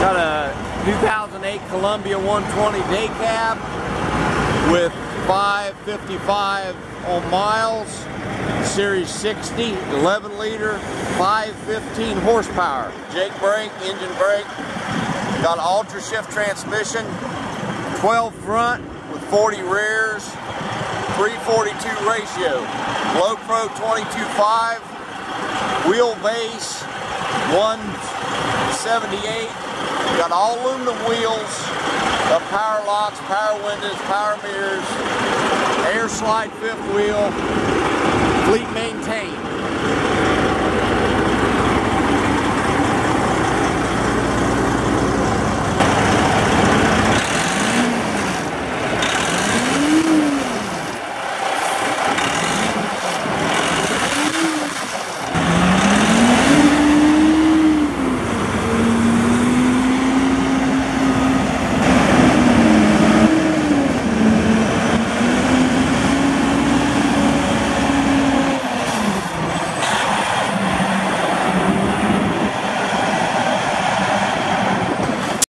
Got a 2008 Columbia 120 day cab with 555 on miles, Series 60, 11 liter, 515 horsepower. Jake brake, engine brake. Got an Ultrashift transmission, 12 front with 40 rears, 342 ratio. Low Pro 22.5, wheelbase 178. Got all aluminum wheels, got power locks, power windows, power mirrors, air slide fifth wheel, fleet maintained.